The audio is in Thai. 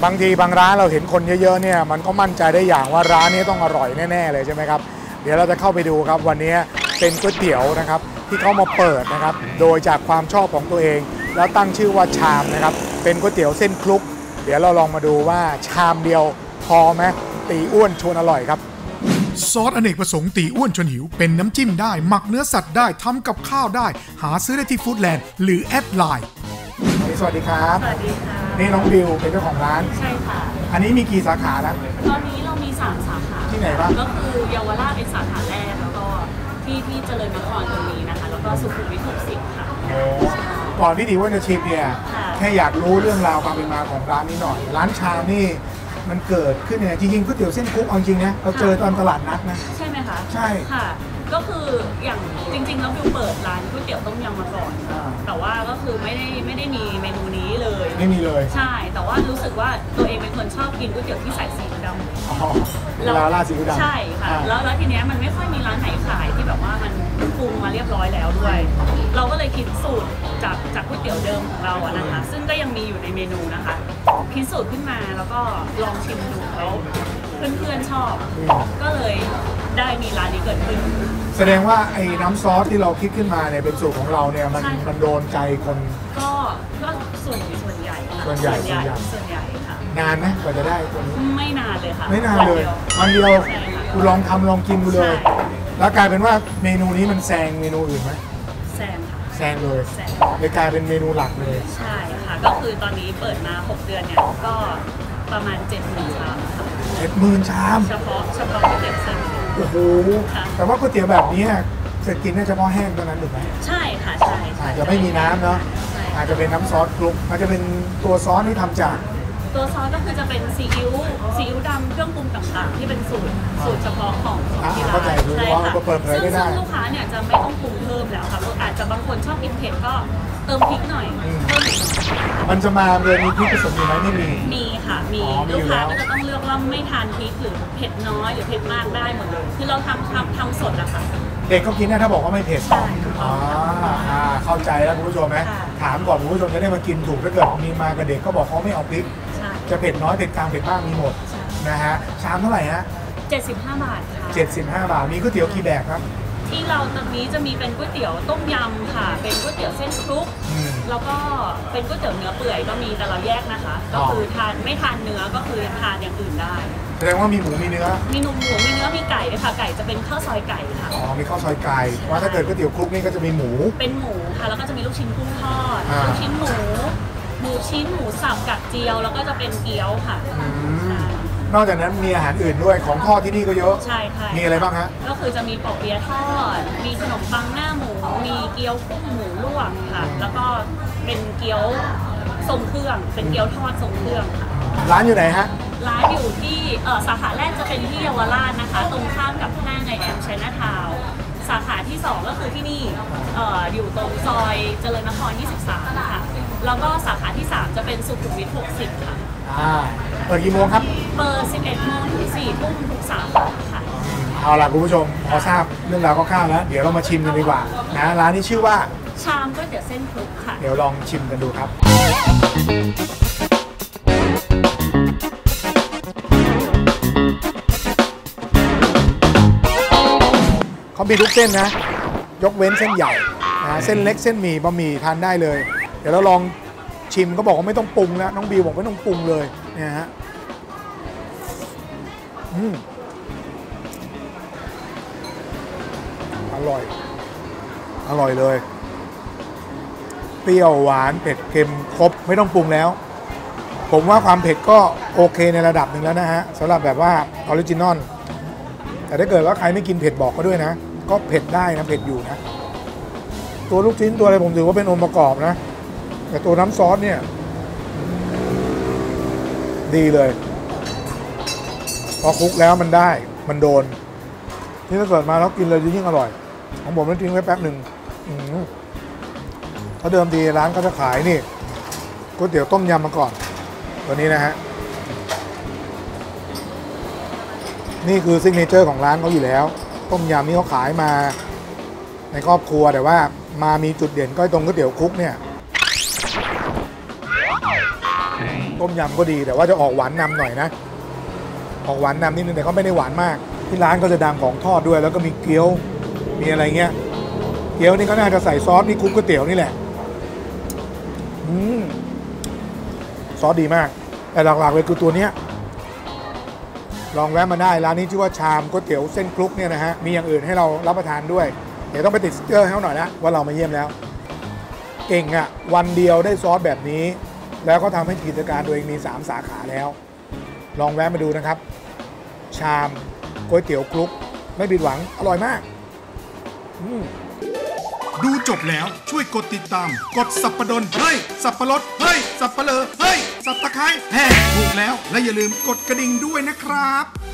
บางทีบางร้านเราเห็นคนเยอะๆเนี่ยมันก็มั่นใจได้อย่างว่าร้านนี้ต้องอร่อยแน่ๆเลยใช่ไหมครับเดี๋ยวเราจะเข้าไปดูครับวันนี้เป็นก๋วยเตี๋ยวนะครับที่เขามาเปิดนะครับโดยจากความชอบของตัวเองแล้วตั้งชื่อว่าชามนะครับเป็นก๋วยเตี๋ยวเส้นคลุกเดี๋ยวเราลองมาดูว่าชามเดียวพอไหมตีอ้วนชวนอร่อยครับซอสอเนกประสงค์ตีอ้วนชวนหิวเป็นน้ำจิ้มได้หมักเนื้อสัตว์ได้ทำกับข้าวได้หาซื้อได้ที่ฟู้ดแลนด์หรือแอดไลน์สวัสดีครับสวัสดีค่ะนี่น้องบิวเป็นเจ้าของร้านใช่ค่ะอันนี้มีกี่สาขาแล้วตอนนี้เรามี3 สาขาที่ไหนบ้างก็คือเยาวราชเป็นสาขาแรกแล้วก็ที่เจริญนครตรงนี้นะคะแล้วก็สุขุมวิท60ค่ะก่อนที่ดีว่าจะชิมเนี่ยแค่อยากรู้เรื่องราวความเป็นมาของร้านนี้หน่อยร้านชามนี่มันเกิดขึ้นยังไงจริงๆก๋วยเตี๋ยวเส้นคลุกเอาจริงนะเราเจอตอนตลาดนัดนะใช่ไหมคะใช่ค่ะก็คืออย่างจริงๆแล้วบิวเปิดร้านก๋วยเตี๋ยวต้มยำมาก่อนแต่ว่าก็คือไม่ได้มีเมนูนี้เลยไม่มีเลยใช่แต่ว่ารู้สึกว่าตัวเองเป็นคนชอบกินก๋วยเตี๋ยวที่ใส่ซีอิ๊วดำแล้วราดซีอิ๊วดำใช่ค่ะแล้วทีเนี้ยมันไม่ค่อยมีร้านไหนขายที่แบบว่ามันปรุงมาเรียบร้อยแล้วด้วยเราก็เลยคิดสูตรจากก๋วยเตี๋ยวเดิมของเราอะนะคะซึ่งก็ยังมีอยู่ในเมนูนะคะคิดสูตรขึ้นมาแล้วก็ลองชิมดูแล้วเพื่อนๆชอบก็เลยได้มีร้านนี้เกิดขึ้นแสดงว่าไอ้น้ำซอสที่เราคิดขึ้นมาเนี่ยเป็นสูตรของเราเนี่ยมันโดนใจคนก็ส่วนใหญ่ค่ะส่วนใหญ่ค่ะนานไหมกว่าจะได้ตัวนี้ไม่นานเลยค่ะไม่นานเลยวันเดียวคุณลองทำลองกินดูเลยแล้วกลายเป็นว่าเมนูนี้มันแซงเมนูอื่นไหมแซงค่ะแซงเลยกลายเป็นเมนูหลักเลยใช่ค่ะก็คือตอนนี้เปิดมา6 เดือนเนี่ยก็ประมาณ70,000 ชามค่ะ 70,000 ชามเฉพาะก๋วยเตี๋ยวเส้นโอ้โหแต่ว่าก๋วยเตี๋ยวแบบนี้จะกินได้เฉพาะแห้งเท่านั้นถูกไหมใช่ค่ะใช่อาจจะไม่มีน้ำเนาะอาจจะเป็นน้ำซอสคลุกอาจจะเป็นตัวซอสที่ทำจากตัวซอสก็คือจะเป็นซีอิ๊วดำเครื่องปรุงต่างๆที่เป็นสูตรเฉพาะของที่ร้านใช่ค่ะซึ่งลูกค้าเนี่ยจะไม่ต้องปรุงเพิ่มแล้วค่ะอาจจะบางคนชอบกินเผ็ดก็เติมพริกหน่อยมันจะมาเลยมีพริกผสมอยู่ไหมไม่มีค่ะมีลูกค้าก็จะต้องเลือกว่าไม่ทานพริกหรือเผ็ดน้อยหรือเผ็ดมากได้หมดเลยคือเราทำสดอะค่ะเด็กก็กินได้ถ้าบอกว่าไม่เผ็ดเข้าใจแล้วคุณผู้ชมไหมถามก่อนคุณผู้ชมจะได้มากินถูกถ้าเกิดมีมากับเด็กก็บอกเขาไม่เอาพริกจะเผ็ดน้อยเผ็ดกลางเผ็ดมากมีหมดนะฮะชามเท่าไหร่ฮะ 75 บาทค่ะ 75 บาทมีก๋วยเตี๋ยวกี่แบบครับที่เราตอนนี้จะมีเป็นก๋วยเตี๋ยวต้มยำค่ะเป็นก๋วยเตี๋ยวเส้นคลุกแล้วก็เป็นก๋วยเตี๋ยวเนื้อเปื่อยก็มีแต่เราแยกนะคะก็คือไม่ทานเนื้อก็คือทานอย่างอื่นได้แสดงว่ามีหมูมีเนื้อมีหมูมีเนื้อมีไก่ด้วยค่ะไก่จะเป็นข้าวซอยไก่ค่ะมีข้าวซอยไก่ว่าถ้าเกิดก๋วยเตี๋ยวคลุกนี่ก็จะมีหมูเป็นหมูค่ะแล้วก็จะมีลูกชิ้นกุ้งทอดลูกชิ้นหมูชิ้นหมูสับกับเจียวแล้วก็จะเป็นเกี๊ยวค่ะนอกจากนั้นมีอาหารอื่นด้วยของทอดที่นี่ก็เยอะใช่ค่ะมีอะไรบ้างฮะก็คือจะมีปอเปี๊ยะทอดมีขนมปังหน้าหมูมีเกี๊ยวกุ้งหมูลวกค่ะแล้วก็เป็นเกี๊ยวทรงเครื่องเป็นเกี๊ยวทอดทรงเครื่องค่ะร้านอยู่ไหนฮะร้านอยู่ที่สาขาแรกจะเป็นที่เยาวราชนะคะตรงข้ามกับห้างไอแอมไชน่าทาวน์สาขาที่2ก็คือที่นี่อยู่ตรงซอยเจริญนคร23ค่ะแล้วก็สาขาที่3จะเป็นสุขุมวิท60ค่ะเปิดกี่โมงครับเปิด11 โมงถึง 4 ทุ่มทุกสาขาค่ะเอาล่ะคุณผู้ชมพอทราบเรื่องราวคร่าวๆแล้วเดี๋ยวเรามาชิมกันดีกว่านะร้านนี้ชื่อว่าชามก๋วยเตี๋ยวเส้นคลุกค่ะเดี๋ยวลองชิมกันดูครับเขามีทุกเส้นนะยกเว้นเส้นใหญ่นะเส้นเล็กเส้นหมี่บะหมี่ทานได้เลยเดี๋ยวเราลองชิมก็บอกว่าไม่ต้องปรุงแล้วน้องบีบอกไม่ต้องปรุงเลยเนี่ยฮะอร่อยเลยเปรี้ยวหวานเผ็ดเค็มครบไม่ต้องปรุงแล้วผมว่าความเผ็ดก็โอเคในระดับหนึ่งแล้วนะฮะสำหรับแบบว่าออริจินอลแต่ถ้าเกิดว่าใครไม่กินเผ็ดบอกก็ด้วยนะก็เผ็ดได้นะเผ็ดอยู่นะตัวลูกชิ้นตัวอะไรผมถือว่าเป็นองค์ประกอบนะแต่ตัวน้ำซอสเนี่ยดีเลยพอคลุกแล้วมันได้มันโดนที่ถ้าเกิดมาแล้วกินเลยยิ่งอร่อยของผมต้องทิ้งไว้แป๊บหนึ่งเขาเดิมทีร้านก็จะขายนี่ก๋วยเตี๋ยวต้มยำมาก่อนตัวนี้นะฮะนี่คือซิกเนเจอร์ของร้านเขาอยู่แล้วต้มยำนี่เขาขายมาในครอบครัวแต่ว่ามามีจุดเด่นก็ตรงก๋วยเตี๋ยวคลุกเนี่ยต้มยำก็ดีแต่ว่าจะออกหวานนำหน่อยนะออกหวานนำนิดนึงแต่ก็ไม่ได้หวานมากที่ร้านก็จะดังของทอดด้วยแล้วก็มีเกี๊ยวมีอะไรเงี้ยเกี๊ยวนี่ก็น่าจะใส่ซอสนี่คลุกก๋วยเตี๋ยวนี่แหละซอสดีมากแต่หลักๆเลยคือตัวเนี้ยลองแวะมาได้ร้านนี้ชื่อว่าชามก๋วยเตี๋ยวเส้นคลุกเนี่ยนะฮะมีอย่างอื่นให้เรารับประทานด้วยเดี๋ยวต้องไปติดสติ๊กเกอร์ให้เขาหน่อยนะว่าเรามาเยี่ยมแล้วเก่งอ่ะวันเดียวได้ซอสแบบนี้แล้วก็ทำให้กิจการตัวเองมี3 สาขาแล้วลองแวะมาดูนะครับชามก๋วยเตี๋ยวคลุกไม่ผิดหวังอร่อยมากดูจบแล้วช่วยกดติดตามกดสับปะดนเฮ้ยสับปะรดเฮ้ยสับปะเลอเฮ้ยสับตะไคร้แฮ่ถูกแล้วและอย่าลืมกดกระดิ่งด้วยนะครับ